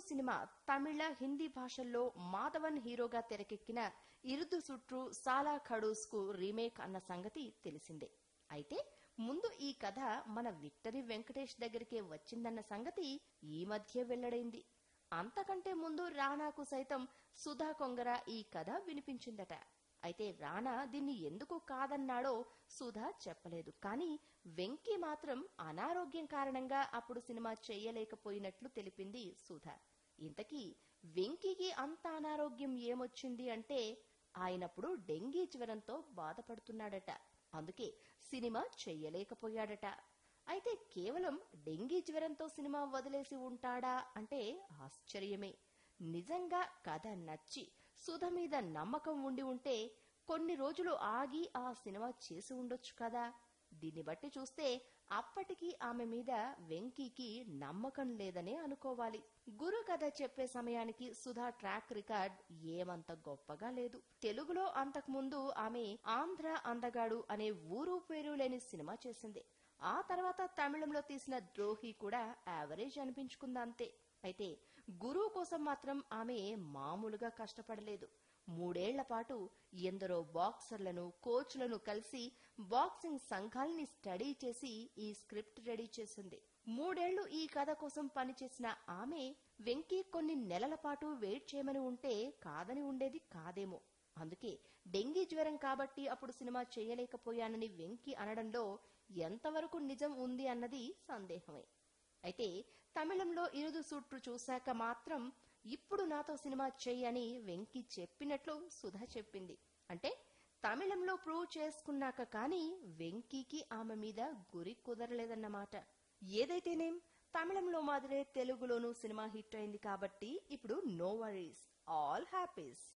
Cinema తమిళ, హిందీ భాషల్లో మాధవన్ హీరోగా తెరకెక్కిన ఇరుదు సుట్రు సాలా ఖడూస్ కు రీమేక్ అన్న సంగతి తెలిసిందే. అయితే ముందు ఈ కథ మన విక్టరీ వెంకటేష్ దగ్గరికే వచ్చిందన్న సంగతి ఈ మధ్య వెల్లడైంది. అంతకంటే ముందు రానాకు సైతం సుధా కొంగర ఈ కథ వినిపించిందట. అయితే రానా దీన్ని ఎందుకు కాదన్నాడో సుధా చెప్పలేదు. కానీ వెంకీ మాత్రం అనారోగ్యం కారణంగా అప్పుడు సినిమా చెయ్యలేకపోయినట్లు తెలిపింది సుధా. ఇంతకీ వెంకీకి అంత అనారోగ్యం ఏమొచ్చింది అంటే ఆయనప్పుడు డెంగీ జ్వరంతో బాధపడుతున్నాడట. అందుకే సినిమా చెయ్యలేకపోయాడట. అయితే కేవలం డెంగీ జ్వరంతో సినిమా వదిలేసి ఉంటాడా అంటే ఆశ్చర్యమే. నిజంగా కథ నచ్చి సుధ మీద నమ్మకం ఉండి ఉంటే కొన్ని రోజులు ఆగి ఆ సినిమా చేసి ఉండొచ్చు కదా. దీన్ని బట్టి చూస్తే అప్పటికి ఆమె మీద వెంకీకి నమ్మకం లేదనే అనుకోవాలి. గురు కథ చెప్పే సమయానికి సుధా ట్రాక్ రికార్డ్ ఏమంత గొప్పగా లేదు. తెలుగులో అంతకుముందు ఆమె ఆంధ్ర అందగాడు అనే ఊరు పేరు లేని సినిమా చేసింది. ఆ తర్వాత తమిళంలో తీసిన ద్రోహి కూడా యావరేజ్ అనిపించుకుందంతే. అయితే గురువు కోసం మాత్రం ఆమె మామూలుగా కష్టపడలేదు. 3 ఏళ్ల పాటు ఎందరో బాక్సర్లను, కోచ్లను కలిసి బాక్సింగ్ సంఘాల్ని స్టడీ చేసి ఈ స్క్రిప్ట్ రెడీ చేసింది. 3 ఏళ్లు ఈ కథ కోసం పనిచేసిన ఆమె వెంకీ కొన్ని నెలల పాటు వెయిట్ చేయమని ఉంటే కాదని ఉండేది కాదేమో. అందుకే డెంగీ జ్వరం కాబట్టి అప్పుడు సినిమా చేయలేకపోయానని వెంకీ అనడంలో ఎంతవరకు నిజం ఉంది అన్నది సందేహమే. అయితే తమిళంలో ఇరుదు సుట్రు చూశాక మాత్రం ఇప్పుడు నాతో సినిమా చెయ్యని వెంకీ చెప్పినట్లు సుధా చెప్పింది. అంటే తమిళంలో ప్రూవ్ చేసుకున్నాక కానీ వెంకీకి ఆమె మీద గురి కుదరలేదన్నమాట. ఏదైతేనేం తమిళంలో మాదిరే తెలుగులోనూ సినిమా హిట్ అయింది కాబట్టి ఇప్పుడు నో వరీస్, ఆల్ హ్యాపీస్.